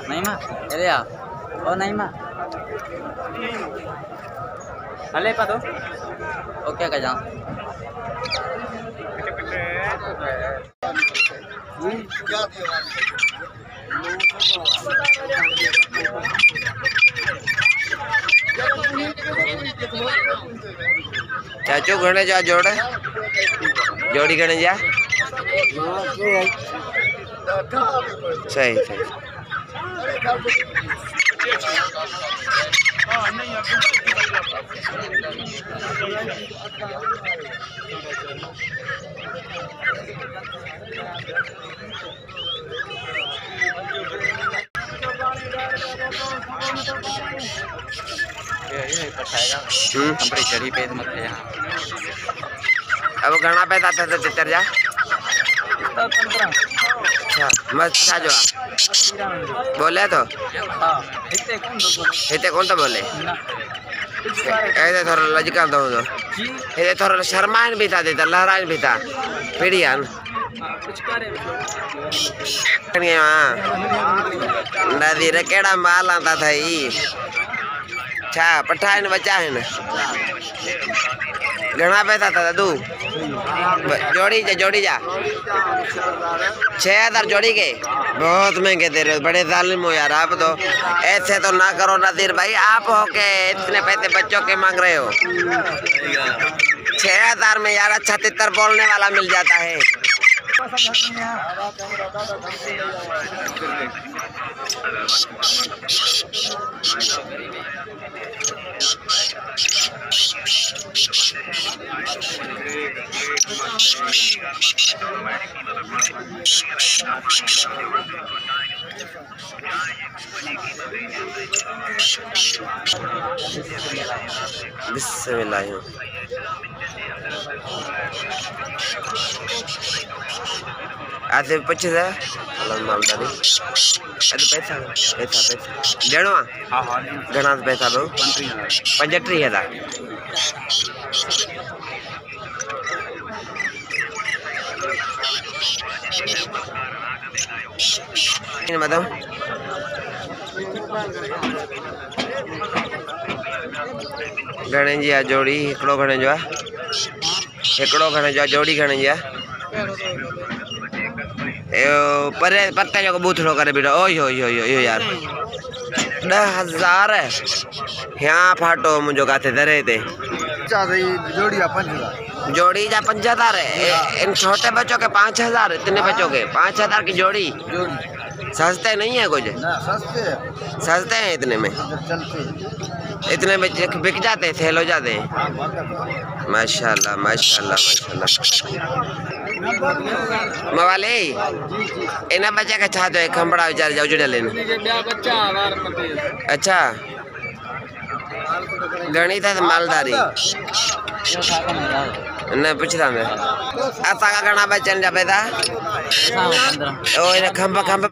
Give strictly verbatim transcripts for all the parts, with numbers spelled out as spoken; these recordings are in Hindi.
नहीं माँ अरे यार ओ नहीं माँ हले पा दो ओके का जाऊँ चाचू घणे जा जोड़ जोड़ी घणे जा सही सही कंपनी चढ़ी पे मत है यहाँ अब घना पैदा था तो चर जा अच्छा मस्त था जो बोले तो इतने कौन तो बोले ऐसे थोड़ा लजकल दो तो ऐसे थोड़ा शर्माइन भी था देता लहराइन भी था पीड़ियान नदी रे केड़ा माल आता था ई अच्छा पठाइन बचा है ना घना पैसा था दादू जोड़ी जा जोड़ी जा छह हजार जोड़ी के बहुत महंगे दे रहे हो बड़े जालिम हो यार आप तो ऐसे तो ना करो नदीर भाई आप हो के इतने पैसे बच्चों के मांग रहे हो छह हजार में यार अच्छा तितर बोलने वाला मिल जाता है बिस्मिल्लाह आते पच्चीस है अलग मालदारी अरे पैसा पैसा पैसा डेढ़ हाँ हाँ घना पैसा दो पंजटी है बताओ घणे जी आहे जोड़ी हिकिड़ो घणे जो आहे हिकिड़ो घणे जो आहे जोड़ी घणे जी आहे परे पत्ते जो बूथड़ो करे बीठो ओयो ओयो ओयो यार ॾह हज़ार यहाँ फाटो मुंहिंजो काथे दरे ते जोड़ी पंज हजार जोड़ी जा पंज हजार इन छोटे बच्चों के पाँच हजार इतने बच्चों के पाँच हजार की जोड़ी सस्ते नहीं है कुछ सस्ते सस्ते हैं इतने में इतने में बिक जाते सेल हो जाते हैं माशाल्लाह माशाल्लाह माशाल्लाह मवाले इन्हें बच्चे का छा तो खंबड़ा विचार जाओ जुड़े लेने अच्छा गणित है मालदारी न पूछता मैं आता का गणा बचन जा पैदा ओ इन्हें खंबा खंबा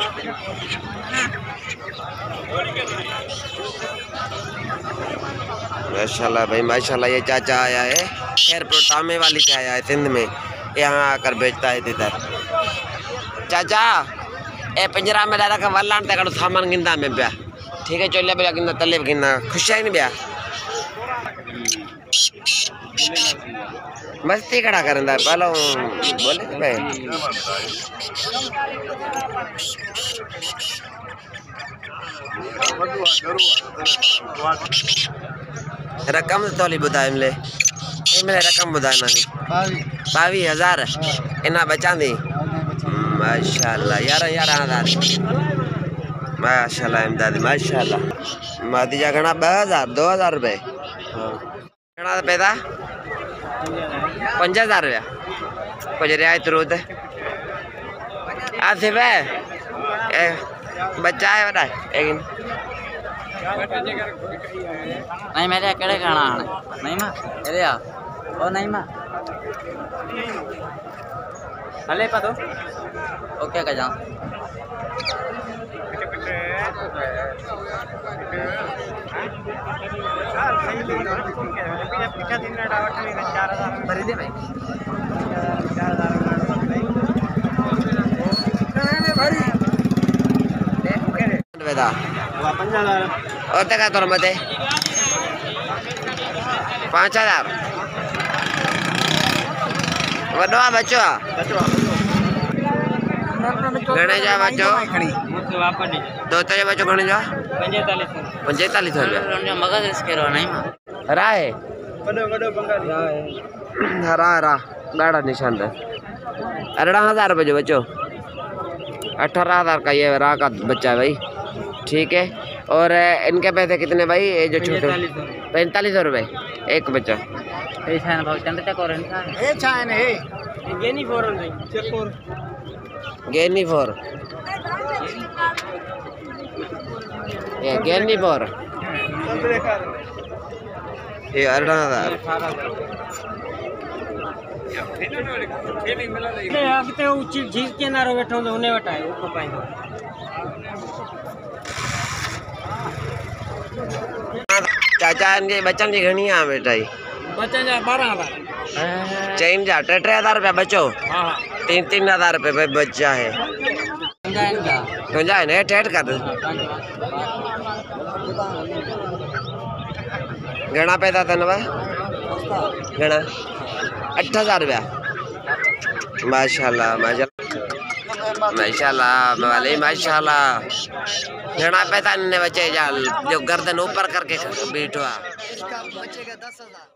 माशाल्लाह भाई माशाल्लाह ये चाचा आया है खैरपुर टामे वाली से आया है सिंध में यहाँ आकर बेचता है इधर चाचा ए पिंजरा में डाला का वल्लान तक सामान गिंदा में ब्या ठीक है चोलिया ब्या गिंदा तले गिंदा खुश है नहीं ब्या मस्ती खड़ा करंदा पहलो बोले भाई रकम तोली बुधाए मिले मिले रकम बुधाए ना बावी हजार इना बचा दी माशाल्लाह यार यार हजार माशाल्लाह इमदादी माशाल्लाह मादी जा घना दो हजार दो हजार रुपये घना पैदा पंज हजार रुपया कुछ रियायत रूद आसिफ है बच्चा है बड़ा एक नहीं मेरे अकेले खाना नहीं माँ अरे यार ओ नहीं माँ हले पा दो ओके का जाऊँ खरीदे भाई बेटा और तक तो मते पाँच हजार वडो आ बच्चो घणे जा बच्चो दो तो बच्चो घणे जा पंजेतालीस सौ रुपया मगज इसके रो नहीं मां राय हरा हरा गाढ़ा निशान है अठारह हजार रुपये जो बच्चो अठारह हजार का ये राह का बच्चा है भाई ठीक है। और इनके पैसे कितने भाई ये जो छोटे पैंतालीस सौ रुपये एक बच्चा गेनी फोर ये गेनी फोर ये अठारह हजार चाचा इनके बच्चन की घणी आ बेटा चैन जा टे टे हजार रुपया बचो तीन तीन हजार रुपये भाई बच्चा है तुझा है ठेठ कर घना पैसा था ना घना अठ हजार रुपया माशाल्लाह माशाल्लाह माशाल्लाह वाले माशाल्लाह घना पैसा ने बचे जा जो गर्दन ऊपर करके बैठो।